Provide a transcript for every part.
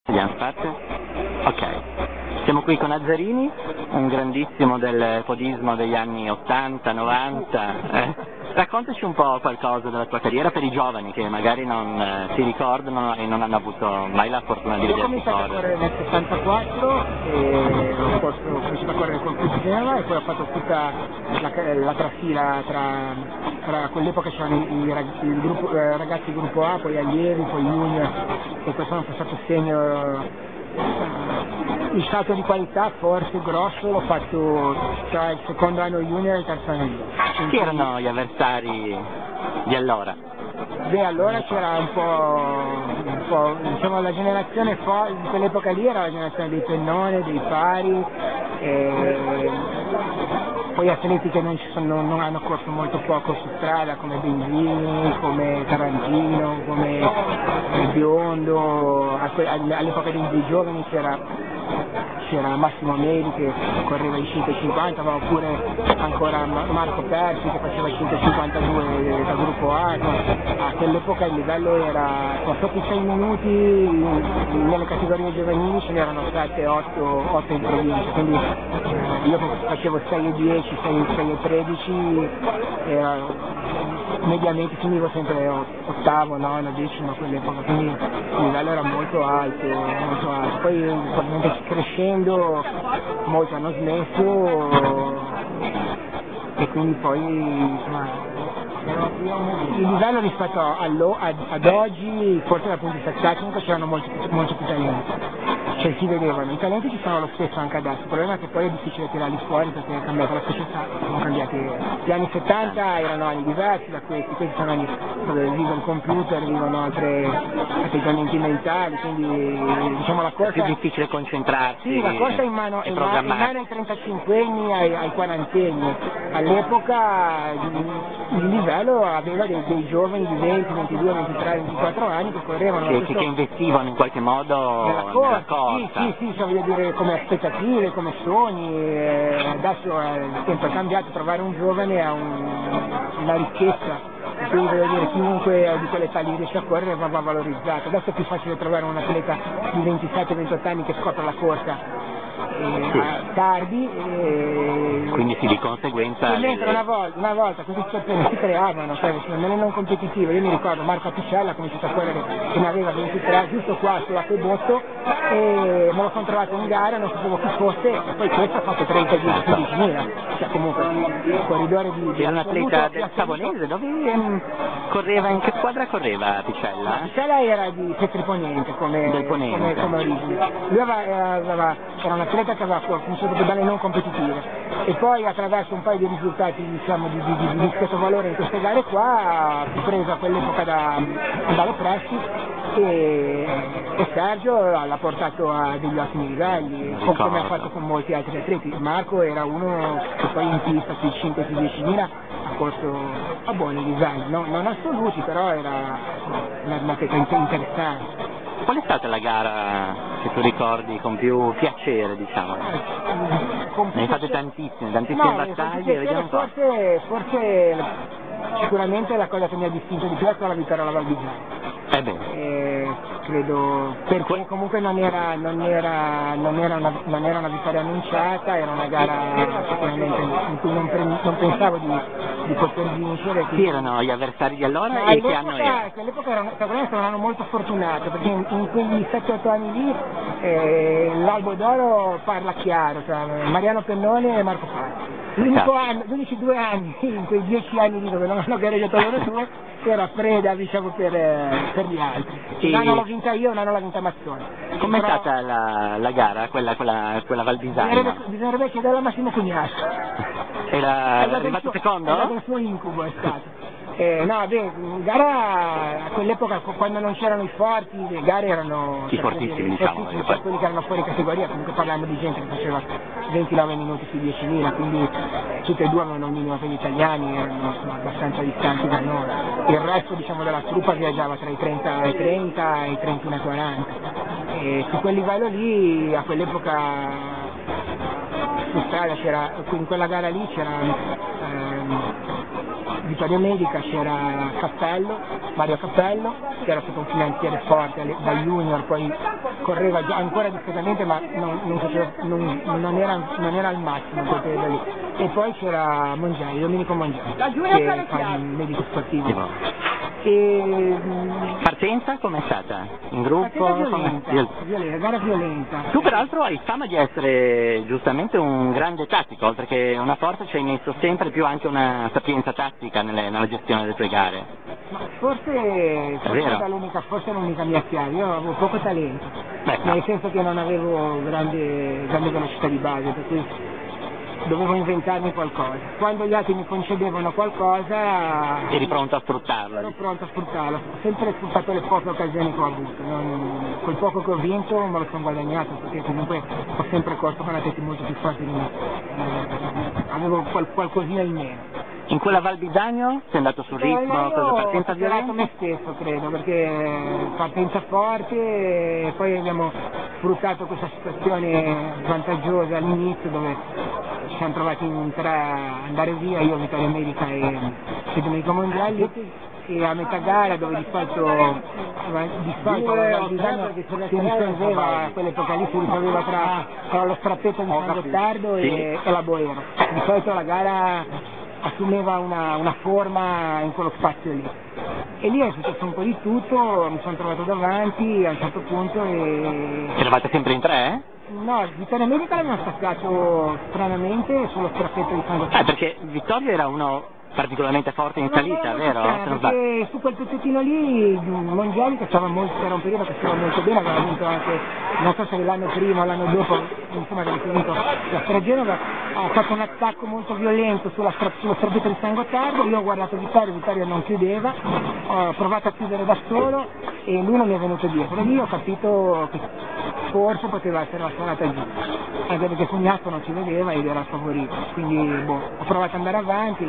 Abbiamo fatto? Ok. Siamo qui con Azzarini, un grandissimo del podismo degli anni 80, 90. Raccontaci un po' qualcosa della tua carriera per i giovani che magari non si ricordano e non hanno avuto mai la fortuna di Io ho vederti cominciato a correre nel 74 e ho cominciato a correre con Chris Genova e poi ho fatto tutta la trafila tra quell'epoca c'erano ragazzi di gruppo A, poi allievi, poi junior, e poi sono passato segno. Il salto di qualità forse grosso l'ho fatto tra il secondo anno junior e il terzo anno junior. Chi erano gli avversari di allora? Beh, allora c'era un po' diciamo la generazione di quell'epoca lì era la generazione dei Pennone, dei Pari, poi atleti che non hanno corso molto poco su strada come Benzini, come Tarantino, come Biondo. All'epoca dei giovani c'era Massimo Meli che correva i 150, ma oppure ancora Marco Persi che faceva i 152 da gruppo A. A quell'epoca il livello era sotto i 6 minuti, nelle categorie giovanili ce n'erano 7, 8 in provincia, quindi io facevo 6 e 10, 6 e 13, mediamente finivo sempre ottavo, nono, decimo a quell'epoca, quindi il livello era molto alto, molto alto. Poi ovviamente crescendo molti hanno smesso e quindi poi insomma il livello rispetto ad oggi, forse dal punto di vista tecnico c'erano molti più talenti. Cioè si vedevano, i talenti ci sono lo stesso anche adesso, il problema è che poi è difficile tirarli fuori perché è cambiata la società, sono cambiati. Gli anni 70 erano anni diversi da questi sono anni dove vive il computer, vivono altri atteggiamenti mentali, quindi diciamo la corsa... È più difficile concentrarsi. Sì, la corsa è in mano ai 35enni, ai 40enni. All'epoca il livello aveva dei giovani di 20, 22, 23, 24 anni che correvano. Che investivano in qualche modo nella corsa. Sì, voglio dire come aspettative, come sogni. Adesso il tempo è cambiato, trovare un giovane è una ricchezza. Quindi voglio dire, chiunque di quell'età lì riesce a correre va valorizzato. Adesso è più facile trovare un atleta di 27-28 anni che scopre la corsa tardi. Quindi sì, di conseguenza... Mentre una volta questi sportivi si creavano, nelle non competitive. Io mi ricordo Marco Apicella ha cominciato a correre che ne aveva 23, giusto qua sull'acquedotto, e me lo sono trovato in gara, non sapevo chi fosse, e poi questo ha fatto 30-15.000, cioè comunque il corridore di... Era un atleta del Savonese, dove correva, in che squadra correva Apicella? Apicella era di Petri Ponente come origine. Lui era un atleta che aveva cominciato dalle non competitive e poi attraverso un paio di risultati diciamo di discreto valore in queste gare qua fu preso a quell'epoca da andare Pressi e Sergio l'ha portato a degli ottimi livelli, come ha fatto con molti altri atleti. Marco era uno che poi in pista sui 5-10.000 ha corso a buoni livelli, non assoluti, però era un atleta interessante. Qual è stata la gara che tu ricordi con più piacere, diciamo? Ne hai fatte tantissime battaglie, vediamo un po'. Forse sicuramente la cosa che mi ha distinto di più è stata la vittoria alla Val di Giano. Credo perché comunque non era una vittoria annunciata, era una gara sicuramente in cui non pensavo di poter vincere. Chi erano gli avversari di allora e che anno era? All'epoca erano un anno molto fortunato perché in quegli 7-8 anni lì l'Albo d'Oro parla chiaro, cioè Mariano Pennone e Marco Pazzi. Gli unici 2 anni in quei 10 anni lì dove non hanno gareggiato loro due era Freda, diciamo, per gli altri. Un anno l'ho vinta io, un anno l'ha vinta Mazzoni. Com'è stata la gara, quella Valbisagna? Bisognerebbe chiedere a Massimo Cugnasso. Era arrivato secondo? Era del suo incubo, è stato. Gara a quell'epoca quando non c'erano i forti, le gare erano i fortissimi, diciamo, quelli che erano fuori categoria, comunque parliamo di gente che faceva 29 minuti su 10.000, quindi tutti e due avevano un minimo per gli italiani, erano abbastanza distanti da noi. Il resto diciamo della truppa viaggiava tra i 30 e 30 e i 31 e 40. E su quel livello lì a quell'epoca su strada in quella gara lì c'era Vittorio Medica, c'era Mario Cappello, che era stato un finanziere forte da junior, poi correva già ancora discretamente, ma non era al massimo quel periodo lì. E poi c'era Mongielli, Domenico Mongielli, che fa il medico sportivo. Partenza com'è stata? In gruppo? Gara violenta. Tu peraltro hai fama di essere giustamente un grande tattico, oltre che una forza ci hai messo sempre più anche una sapienza tattica nella gestione delle tue gare. Ma forse è l'unica mia chiave, io avevo poco talento, nel senso che non avevo grande velocità di base, per cui dovevo inventarmi qualcosa. Quando gli altri mi concedevano qualcosa eri pronto a sfruttarlo? Ero pronto a sfruttarlo, ho sempre sfruttato le poche occasioni che ho avuto, quel poco che ho vinto me lo sono guadagnato, perché comunque ho sempre corso con atleti molto più forti di me, avevo qualcosina in meno. In quella Val Bisagno sei andato sul ritmo, partenza violenta? Me stesso credo, perché partenza forte e poi abbiamo sfruttato questa situazione vantaggiosa all'inizio dove ci siamo trovati in tre a andare via, io, Vittorio Medica e Domenico Mongielli, e a metà gara dove di solito la Val Bisagno si risolveva, a quell'epoca lì si risolveva tra lo strappetto di San Gottardo e la Boero. Di solito la gara assumeva una forma in quello spazio lì. E lì è successo un po' di tutto, mi sono trovato davanti a un certo punto e... Eravate sempre in tre? No, Vittorio Medica l'abbiamo staccato stranamente sullo strappetto di San Gottardo. Perché Vittorio era uno particolarmente forte in salita, vero? Perché su quel pezzettino lì Mongielli, che era un periodo che stava molto bene, aveva vinto anche, non so se l'anno prima o l'anno dopo, insomma aveva vinto la Stra Genova, ha fatto un attacco molto violento sullo strappetto di San Gottardo, io ho guardato Vittorio non chiudeva, ho provato a chiudere da solo e lui non mi è venuto dietro, e lì ho capito che forse poteva essere la suonata giù, anche perché Cugnasco non ci vedeva ed era il favorito, quindi ho provato ad andare avanti,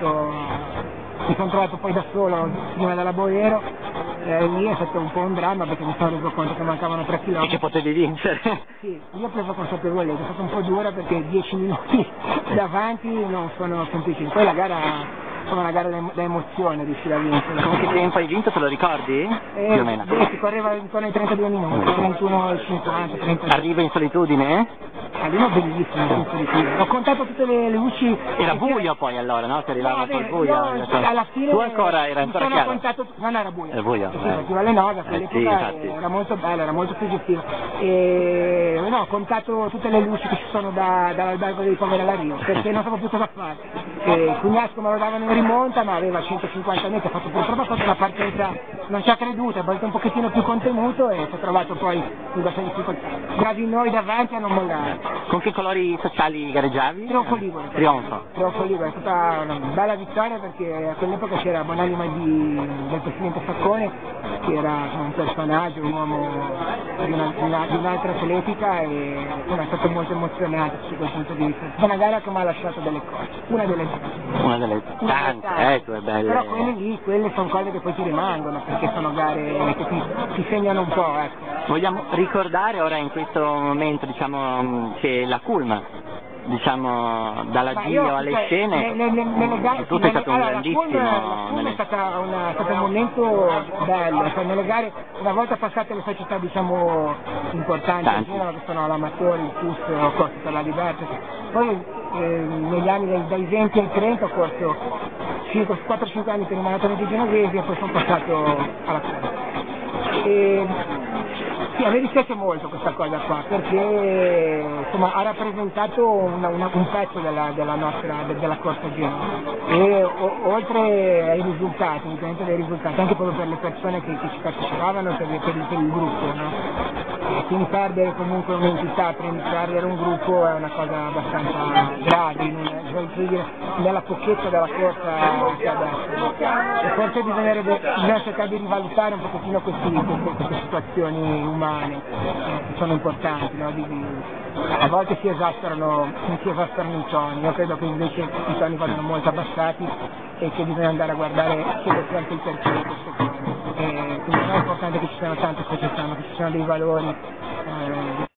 mi sono trovato poi da solo prima della Boero, lì è stato un po' un dramma perché mi sono reso conto che mancavano 3 km. E che potevi vincere? Sì, io ho preso consapevolezza, è stata un po' dura perché 10 minuti davanti non sono semplici, poi la gara come una gara da emozione riuscire a vincere. Con che tempo hai vinto, te lo ricordi? Più o meno. Si correva intorno ai 32 minuti, 31,50, 30. Arriva in solitudine? Arriva bellissimo in solitudine. Ho contato tutte le luci. Era buio poi allora, no? Si arrivava col buio. Alla fine tu ancora era ancora chiaro? Non era buio. Era buio. Partiva alle 9, quell'epoca era molto bello, era molto suggestivo. E ho contato tutte le luci che ci sono dall'albergo dei poveri alla Rio, perché non sapevo più cosa fare. Cugnasco me lo davano in rimonta, ma aveva 150 metri, ha fatto purtroppo una partenza, non ci ha creduto, è volto un pochettino più contenuto e si è trovato poi in questa difficoltà. Bravi noi davanti a non mollare. Con che colori sociali gareggiavi? Trionfo Ligure. Trionfo Ligure, è stata una bella vittoria perché a quell'epoca c'era buonanima del presidente Saccone, che era un personaggio, un uomo di un'altra atletica e è stato molto emozionante su quel punto di vista. È una gara che mi ha lasciato delle cose, una delle tante, belle. Però quelle sono cose che poi ti rimangono perché sono gare che ti segnano un po', ecco. Vogliamo ricordare ora in questo momento, diciamo, che la culma, diciamo, dalla Giglio alle scene, tu sei stato un grandissimo. È stato un momento bello, cioè nelle gare, una volta passate le società diciamo importanti, che sono l'Amatori, il FUS, ho corso per la Libertà, poi negli anni dai 20 ai 30 ho corso 4-5 anni per i maratoni di genovesi e poi sono passato alla corsa. Sì, a me dispiace molto questa cosa qua, perché insomma, ha rappresentato un pezzo della corsa Genova e oltre ai risultati, anche proprio per le persone che ci partecipavano, per il gruppo, no? E quindi perdere comunque un'entità, perdere un gruppo è una cosa abbastanza grave, nella pocchetta della corsa che adesso. E forse bisogna cercare di rivalutare un pochettino queste situazioni umane che sono importanti, no? A volte si esasperano i toni, io credo che invece i toni vadano molto abbassati e che bisogna andare a guardare chiedersi anche il perché di queste cose. Quindi non è importante che ci siano tante società, ma che ci siano dei valori